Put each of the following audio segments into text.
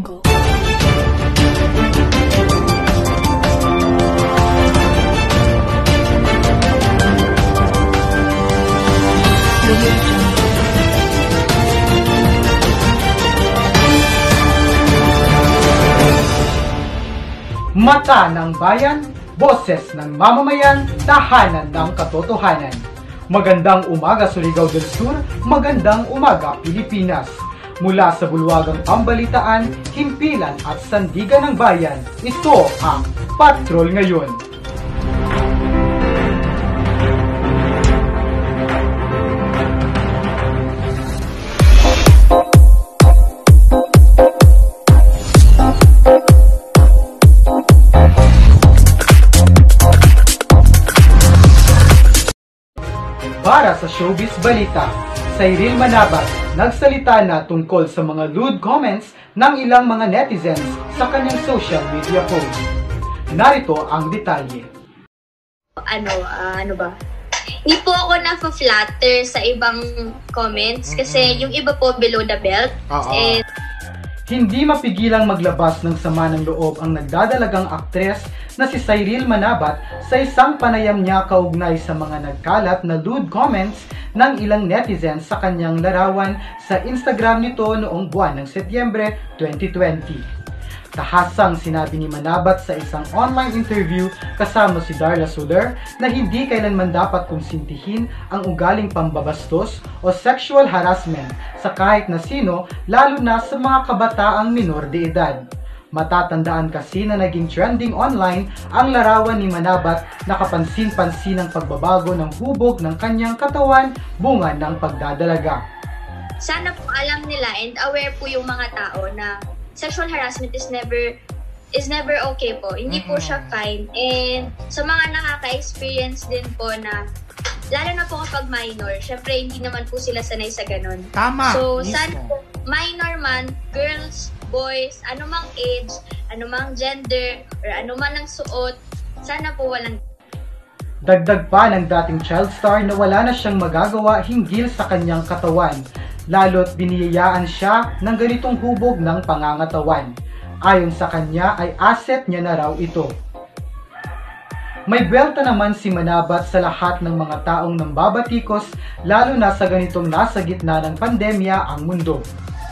jungle. Mata ng bayan, boses ng mamamayan, tahanan ng katotohanan. Magandang umaga Surigao del Sur, magandang umaga Pilipinas. Mula sa bulwagang pambalitaan, himpilan at sandigan ng bayan, ito ang Patrol Ngayon. Para sa Showbiz Balita, Cyril Manabat nagsalita na tungkol sa mga lewd comments ng ilang mga netizens sa kanyang social media post. Narito ang detalye. Ano ba? Hindi po ako na-flatter sa ibang comments kasi yung iba po below the belt. Hindi mapigilang maglabas ng sama ng loob ang nagdadalagang aktres na si Cyril Manabat sa isang panayam niya kaugnay sa mga nagkalat na lewd comments ng ilang netizens sa kanyang larawan sa Instagram nito noong buwan ng Setyembre 2020. Tahasang sinabi ni Manabat sa isang online interview kasama si Darla Soler na hindi kailanman dapat konsintihin ang ugaling pambabastos o sexual harassment sa kahit na sino, lalo na sa mga kabataang minor de edad. Matatandaan kasi na naging trending online ang larawan ni Manabat na kapansin-pansin ang pagbabago ng hubog ng kanyang katawan bunga ng pagdadalaga. Sana po alam nila and aware po yung mga tao na sexual harassment is never okay po. Hindi po siya fine. And sa mga nakaka-experience din po na, lalo na po kapag minor, syempre hindi naman po sila sanay sa ganun. Tama! So, sana po, minor man, girls, boys, anumang age, anumang gender, or anuman ang suot, sana po walang. Dagdag pa ng dating child star na wala na siyang magagawa hinggil sa kanyang katawan, lalo't biniyayaan siya ng ganitong hubog ng pangangatawan. Ayon sa kanya ay asset niya na raw ito. May buwelta naman si Manabat sa lahat ng mga taong nambabatikos, lalo na sa ganitong nasa gitna ng pandemya ang mundo.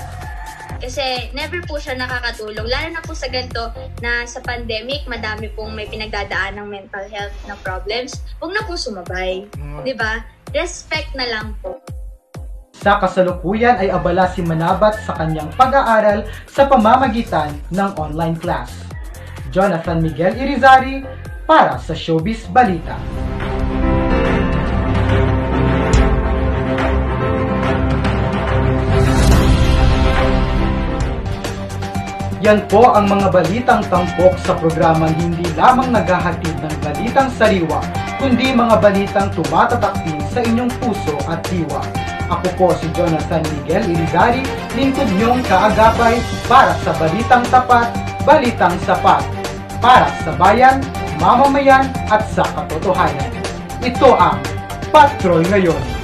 Kasi never po siya nakakatulong, lalo na po sa ganito na sa pandemic, madami pong may pinagdadaan ng mental health na problems. Huwag na po sumabay, di ba? Respect na lang po. Sa kasalukuyan ay abala si Manabat sa kanyang pag-aaral sa pamamagitan ng online class. Jonathan Miguel Irizarry para sa Showbiz Balita. Yan po ang mga balitang tampok sa programang hindi lamang naghahatid ng balitang sariwa, kundi mga balitang tumatatak din sa inyong puso at diwa. Ako po si Jonathan Miguel Irizarry, lingkod niyong kaagapay para sa balitang tapat, balitang sapat, para sa bayan, mamamayan at sa katotohanan. Ito ang Patrol Ngayon.